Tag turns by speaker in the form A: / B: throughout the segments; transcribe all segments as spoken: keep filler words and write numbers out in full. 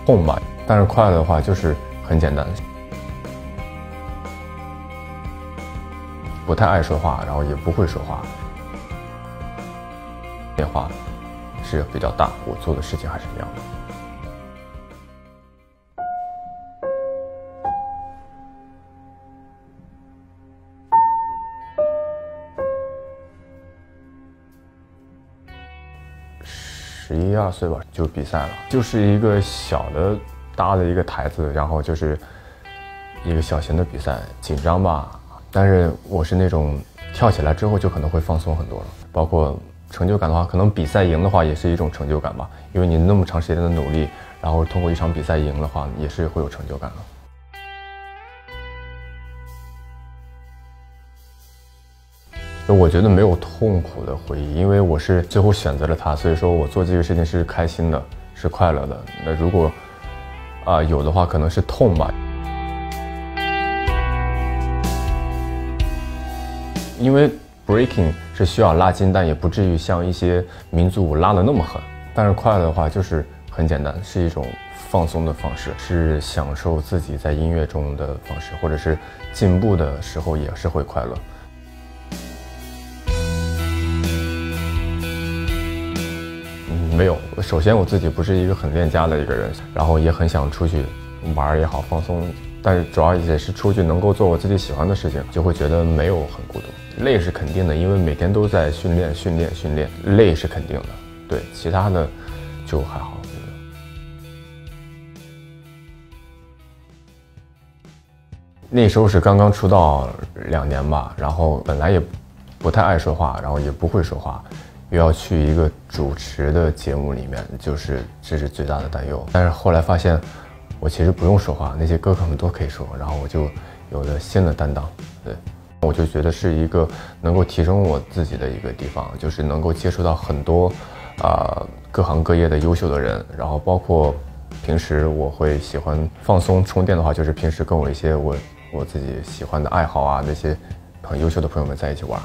A: 痛吧，但是快乐的话就是很简单，不太爱说话，然后也不会说话，变化是比较大，我做的事情还是一样的。十一二岁吧，就比赛了，就是一个小的搭的一个台子，然后就是一个小型的比赛，紧张吧，但是我是那种跳起来之后就可能会放松很多了，包括成就感的话，可能比赛赢的话也是一种成就感吧，因为你那么长时间的努力，然后通过一场比赛赢的话，也是会有成就感的。我觉得没有痛苦的回忆，因为我是最后选择了它，所以说我做这个事情是开心的，是快乐的。那如果啊、呃、有的话，可能是痛吧，因为 breaking 是需要拉筋，但也不至于像一些民族舞拉得那么狠。但是快乐的话就是很简单，是一种放松的方式，是享受自己在音乐中的方式，或者是进步的时候也是会快乐。没有，首先我自己不是一个很恋家的一个人，然后也很想出去玩也好，放松，但是主要也是出去能够做我自己喜欢的事情，就会觉得没有很孤独。累是肯定的，因为每天都在训练训练训练，累是肯定的，对，其他的就还好。那时候是刚刚出道两年吧，然后本来也不太爱说话，然后也不会说话，又要去一个主持的节目里面，就是这是最大的担忧。但是后来发现，我其实不用说话，那些哥哥们都可以说，然后我就有了新的担当。对，我就觉得是一个能够提升我自己的一个地方，就是能够接触到很多啊、呃、各行各业的优秀的人，然后包括平时我会喜欢放松充电的话，就是平时跟我一些我我自己喜欢的爱好啊，那些很优秀的朋友们在一起玩。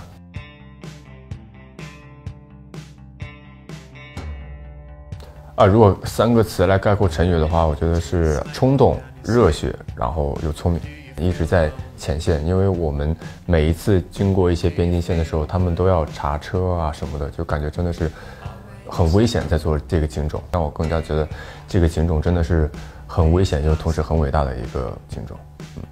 A: 啊，如果三个词来概括陈宇的话，我觉得是冲动、热血，然后又聪明，一直在前线。因为我们每一次经过一些边境线的时候，他们都要查车啊什么的，就感觉真的是很危险，在做这个警种，让我更加觉得这个警种真的是很危险，又同时很伟大的一个警种。嗯。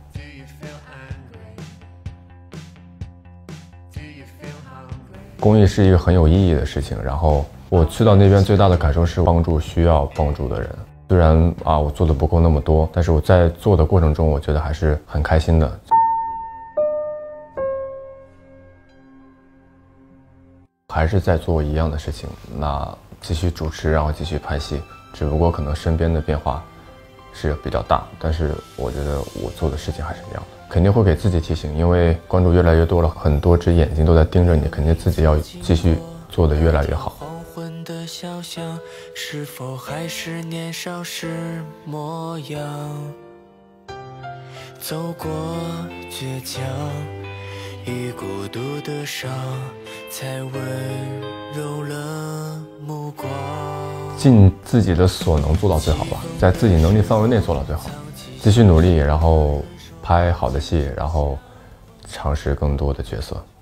A: 公益是一个很有意义的事情，然后我去到那边最大的感受是帮助需要帮助的人。虽然啊我做的不够那么多，但是我在做的过程中，我觉得还是很开心的。还是在做一样的事情，那继续主持，然后继续拍戏，只不过可能身边的变化是比较大，但是我觉得我做的事情还是一样的。肯定会给自己提醒，因为关注越来越多了，很多只眼睛都在盯着你，肯定自己要继续做得越来越好。
B: 黄昏的小巷，是否还是年少时模样？走过倔强与孤独的伤，才温柔了目光。
A: 尽自己的所能做到最好吧，在自己能力范围内做到最好，继续努力，然后拍好的戏，然后尝试更多的角色。